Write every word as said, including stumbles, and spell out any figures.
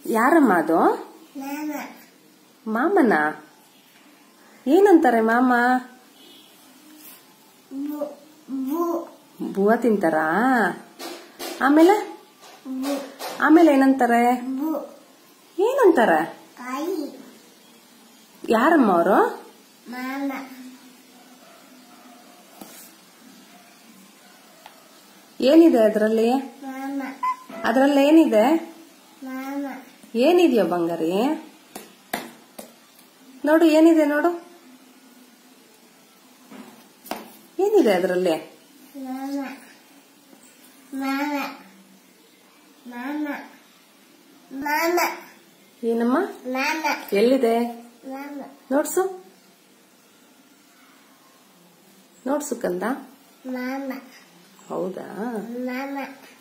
ಯಾರಮ್ಮ ಅದು? ಮಾಮನ? ಏನಂತಾರೆ ಮಾಮ? ಬೂವ ತಿಂತಾರ? ಆಮೇಲೆ ಆಮೇಲೆ ಏನಂತಾರೆ? ಏನಂತಾರೆ? ಯಾರಮ್ಮ ಅವರು? ಏನಿದೆ ಅದ್ರಲ್ಲಿ? ಅದ್ರಲ್ಲಿ ಏನಿದೆ? ಏನಿದೆಯೋ ಬಂಗಾರಿ? ನೋಡು ಏನಿದೆ ನೋಡು, ಏನಿದೆ ಅದ್ರಲ್ಲಿ? ಏನಮ್ಮ? ಎಲ್ಲಿದೆ ನೋಡ್ಸು, ನೋಡ್ಸು ಕಂದ. ಹೌದಾ?